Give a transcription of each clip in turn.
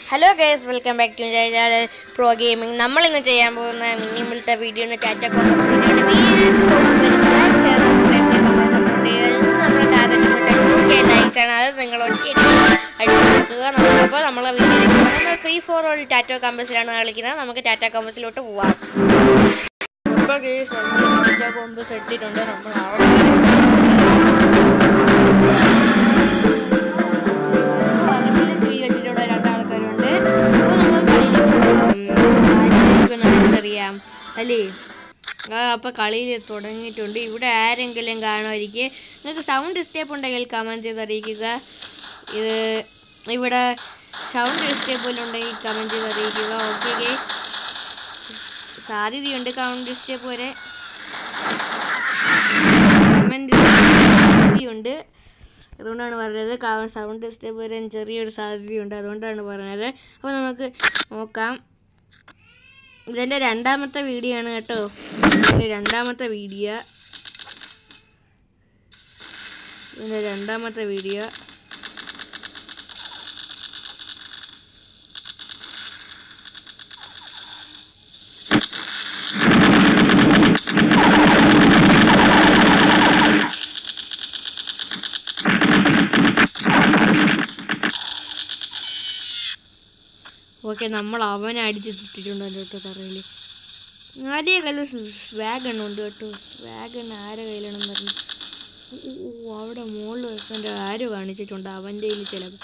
Hello guys, welcome back to Pro Gaming. നമ്മൾ ഇന്ന് ചെയ്യാൻ പോകുന്ന മിനിമൽത്തെ വീഡിയോ ആണ് ടാറ്റ കോമേഴ്സ് നിങ്ങൾ അപ്പോൾ നമ്മളെ video free for all Tata കോമേഴ്സിലാണ് കളിക്കുന്നത്. നമുക്ക് ടാറ്റ കോമേഴ്സിലോട്ട് പോവാം. ഇപ്പോൾ ഗൈസ് ടാറ്റ കോമേഴ്സ് എടുത്തിട്ടുണ്ട്. നമ്മൾ അവിടെ അല്ലേ അപ്പോൾ കളിയിൽ തുടങ്ങിയിട്ടുണ്ട്. ഇവിടെ ആരെങ്കിലും കാണുമായിരിക്കും. നിങ്ങൾക്ക് സൗണ്ട് ഡിസ്റ്റേപ്പ് ഉണ്ടെങ്കിൽ കമൻറ്റ് ചെയ്ത് അറിയിക്കുക. ഇവിടെ സൗണ്ട് ഡിസ്റ്റേപ്പ് ഉണ്ടെങ്കിൽ കമൻറ്റ് ചെയ്ത് അറിയിക്കുക. ഓക്കെ ഗൈസ്, സാധ്യതയുണ്ട് സൗണ്ട് ഡിസ്റ്റേപ്പ് വരെ സാധ്യതയുണ്ട്. അതുകൊണ്ടാണ് പറഞ്ഞത്. സൗണ്ട് ഡിസ്റ്റേപ്പ് വരാൻ ചെറിയൊരു സാധ്യതയുണ്ട്, അതുകൊണ്ടാണ് പറഞ്ഞത്. അപ്പോൾ നമുക്ക് നോക്കാം. ഇതെൻ്റെ രണ്ടാമത്തെ വീഡിയോ ആണ് കേട്ടോ. ഇതിൻ്റെ രണ്ടാമത്തെ വീഡിയോ ഓക്കെ. നമ്മൾ അവനെ അടിച്ച് തിട്ടിട്ടുണ്ട് എൻ്റെ കേട്ടോ തറയിൽ. ആരുടെ കയ്യിൽ സ്വാഗൺ ഉണ്ട് കേട്ടോ. സ്വാഗൺ ആരുടെ കയ്യിലാണെന്ന് പറഞ്ഞു. അവിടെ മുകളിൽ വെച്ചെൻ്റെ ആരോ കാണിച്ചിട്ടുണ്ട് അവൻ്റെ കയ്യിൽ ചിലപ്പോൾ.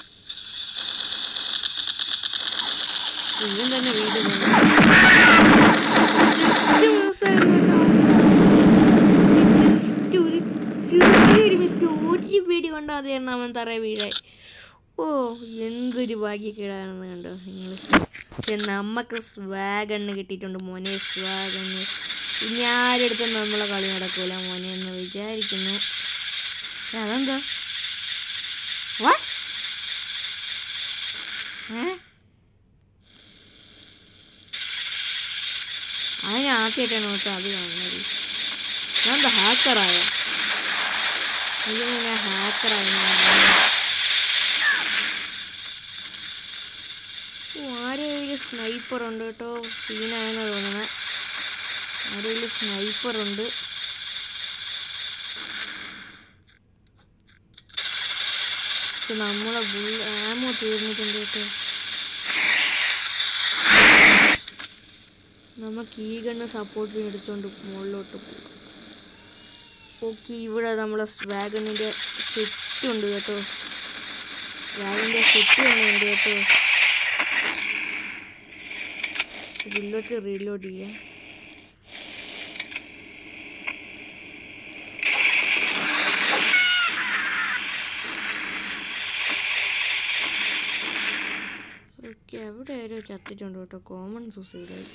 ഇവൻ തന്നെ വീട് ചെറിയൊരു മിസ്റ്റ് ഒരു പേടി കൊണ്ടോ അത് കാരണം അവൻ തറ വീഴായി. ഓ, എന്തൊരു ഭാഗ്യക്കേടാണെന്ന് കണ്ടോ നിങ്ങൾ. നമുക്ക് സ്വാഗണ് കിട്ടിയിട്ടുണ്ട് മോനെ. സ്വാഗണ് ഇനി ആരെടുത്തും നമ്മളെ കളി നടക്കൂല മോനെ എന്ന് വിചാരിക്കുന്നു. അതെന്താ അതിന് ആദ്യമായിട്ടാണ് കേട്ടോ അത് കാണുന്നത്. അതെന്താ ഹാക്കറായ? ഇതിങ്ങനെ ഹാക്കറായി. ആരെങ്കിലും സ്നൈപ്പർ ഉണ്ട് കേട്ടോ. സീനായെന്ന് തോന്നുന്നത്. ആരെങ്കിലും സ്നൈപ്പറുണ്ട്. നമ്മളെ ആമോ തീർന്നിട്ടുണ്ട് കേട്ടോ. നമുക്ക് ഈ ഗണ്ണ് സപ്പോർട്ടിന് എടുത്തുകൊണ്ട് മുകളിലോട്ട് പോകാം. ഓക്കെ, ഇവിടെ നമ്മളെ സ്വാഗണിൻ്റെ സെറ്റ് ഉണ്ട് കേട്ടോ. സ്വാഗിൻ്റെ സെറ്റ് തന്നെ ഉണ്ട് കേട്ടോ. ഇതിലോട്ട് റീലോഡ് ചെയ്യാം. ഓക്കെ, അവിടെ ആരോ ചത്തിട്ടുണ്ട് കേട്ടോ. കോമൺ സൂസൈഡായി.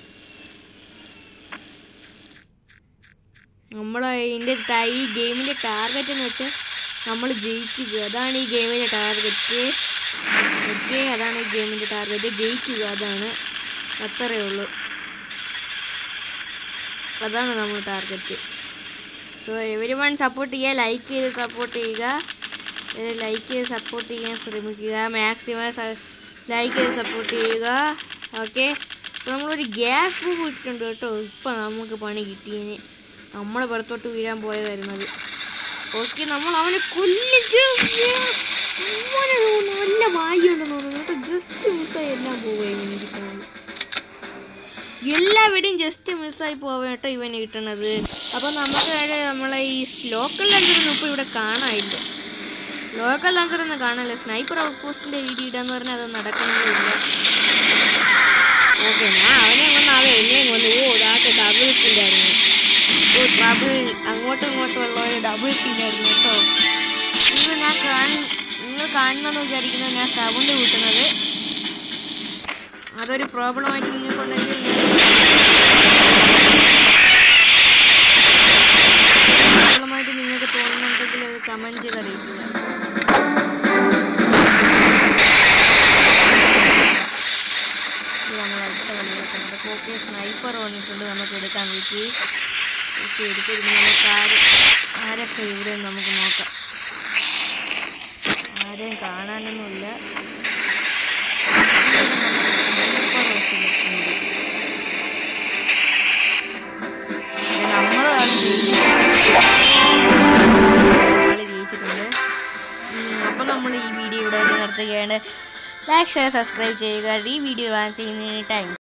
നമ്മളെ ഈ ഗെയിമിൻ്റെ ടാർഗറ്റ് എന്ന് വെച്ചാൽ നമ്മൾ ജയിക്കുക. അതാണ് ഈ ഗെയിമിൻ്റെ ടാർഗറ്റ്. ഓക്കെ, അതാണ് ഈ ഗെയിമിൻ്റെ ടാർഗറ്റ്. ജയിക്കുക, അതാണ്. അത്രയേ ഉള്ളൂ. അതാണ് നമ്മൾ ടാർഗറ്റ്. സോ എവരിവൺ സപ്പോർട്ട് ചെയ്യുക, ലൈക്ക് ചെയ്ത് സപ്പോർട്ട് ചെയ്യുക. ലൈക്ക് ചെയ്ത് സപ്പോർട്ട് ചെയ്യാൻ ശ്രമിക്കുക. മാക്സിമം ലൈക്ക് ചെയ്ത് സപ്പോർട്ട് ചെയ്യുക. ഓക്കെ, അപ്പോൾ നമ്മളൊരു ഗ്യാസ് ബൂം ഇട്ടിട്ടുണ്ട് കേട്ടോ. ഇപ്പം നമുക്ക് പണി കിട്ടിയതിന് നമ്മളെ പുറത്തോട്ട് വീഴാൻ പോയതായിരുന്നത്. ഓക്കെ, നമ്മൾ അവനെ കൊല്ലിച്ച് നല്ല ഭാഗ്യമുണ്ടെന്ന് തോന്നുന്നു കേട്ടോ. ജസ്റ്റ് മിസ്സായി എല്ലാം പോവുകയാണ് കിട്ടുന്നത്. എല്ലാവിടെയും ജസ്റ്റ് മിസ്സായി പോവാൻ കേട്ടോ ഇവന് കിട്ടണത്. അപ്പം നമുക്ക് നമ്മളെ ഈ ലോക്കൽ ലഞ്ചറൊന്നും ഇപ്പോൾ ഇവിടെ കാണാനില്ല. ലോക്കൽ ലഞ്ചറൊന്നും കാണാനില്ല. സ്നൈപ്പർ ഔട്ട് പോസ്റ്റിൻ്റെ വീഡിയോ ഇടാന്ന് പറഞ്ഞാൽ അത് നടക്കണമെന്നില്ല. ഓക്കെ, ഞാൻ അവനെ എന്നെയും കൊണ്ട് ഇതാട്ട് ഡബിൾ കില്ലായിരുന്നു. അങ്ങോട്ടും ഇങ്ങോട്ടും ഉള്ള ഒരു ഡബിൾ കില്ലായിരുന്നു കേട്ടോ. നിങ്ങൾ കാണുന്നെന്ന് വിചാരിക്കുന്നത് ഞാൻ സൗണ്ട് കൂട്ടുന്നത്. അതൊരു പ്രോബ്ലമായിട്ട് നിങ്ങൾക്കുണ്ടെങ്കിൽ നിങ്ങൾക്ക് തോന്നുന്നുണ്ടെങ്കിൽ അത് കമൻറ്റ് ചെയ്ത് അറിയിക്കുക. നമ്മൾ അടുത്ത കളിയിലൊക്കെ ഓക്കെ, സ്നൈപ്പർ വന്നിട്ടുണ്ട്. നമുക്ക് എടുക്കാൻ പറ്റി. ഓക്കെ, എടുത്തിരുന്നു. നമുക്ക് ആരൊക്കെ ഇവിടെ നമുക്ക് നോക്കാം. ആരെയും കാണാനൊന്നുമില്ല. ജയിച്ചിട്ടുണ്ട്. അപ്പോൾ നമ്മൾ ഈ വീഡിയോ ഇവിടെ നിർത്തുകയാണ്. ലൈക്ക് ഷെയർ സബ്സ്ക്രൈബ് ചെയ്യുക. ഈ വീഡിയോ വാച്ച് ചെയ്യുന്നതിന് താങ്ക്സ്.